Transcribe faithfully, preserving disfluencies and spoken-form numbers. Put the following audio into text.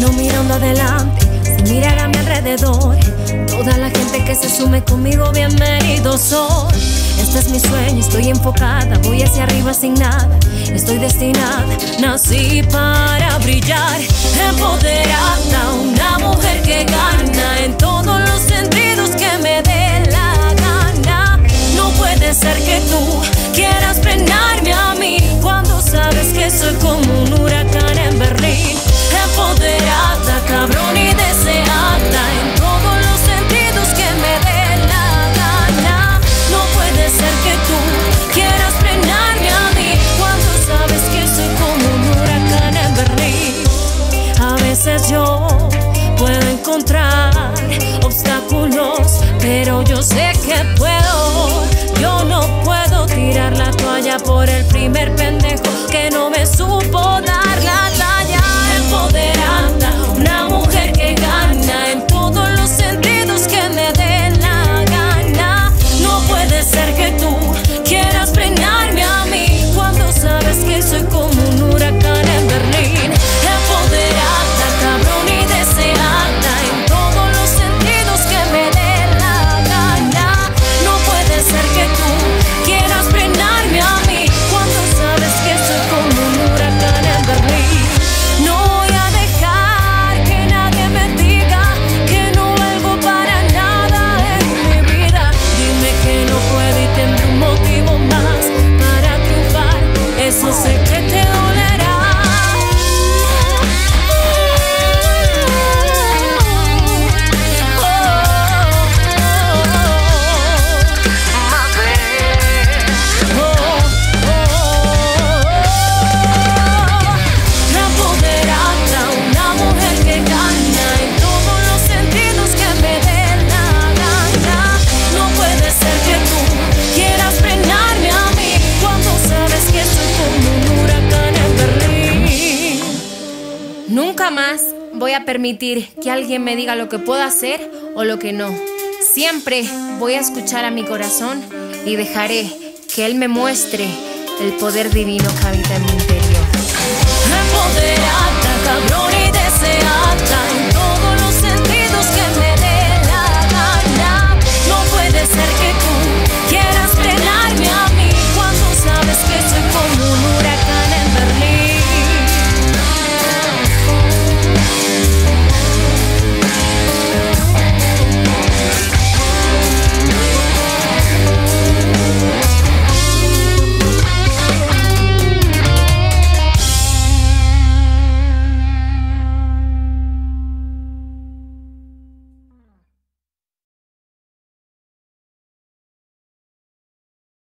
no mirando adelante, sin mirar a mi alrededor. Toda la gente que se sume conmigo, bienvenidos son. Este es mi sueño, estoy enfocada, voy hacia arriba sin nada. Estoy destinada, nací para brillar. Empoderada, una mujer que gana en todos los sentidos que me dé la gana. No puede ser que tú quieras frenarme a mí cuando sabes que soy como un huracán en Berlín. Empoderada, cabrón y deseada en todos los sentidos que me dé la gana. No puede ser que tú quieras frenarme a mí cuando sabes que soy como un huracán en Berlín. A veces yo puedo encontrar obstáculos, pero yo sé que puedo. Yo no puedo tirar la toalla por el primer pendejo que no me supo dar la talla. Empoderada, una mujer que gana en todos los sentidos que me dé la gana. No puede ser que tú quieras frenarme a mí cuando sabes que soy como un huracán en Berlín. Empoderada, cabrón y deseada en todos los sentidos que me dé la gana. No puede ser que tú quieras frenarme a mí cuando sabes que soy como un huracán en Berlín. No voy a dejar que nadie me diga que no valgo para nada en mi vida. Dime que no puedo y tendré un motivo más para triunfar. Eso sé que te dolerá. Nunca más voy a permitir que alguien me diga lo que puedo hacer o lo que no. Siempre voy a escuchar a mi corazón y dejaré que él me muestre el poder divino que habita en mí.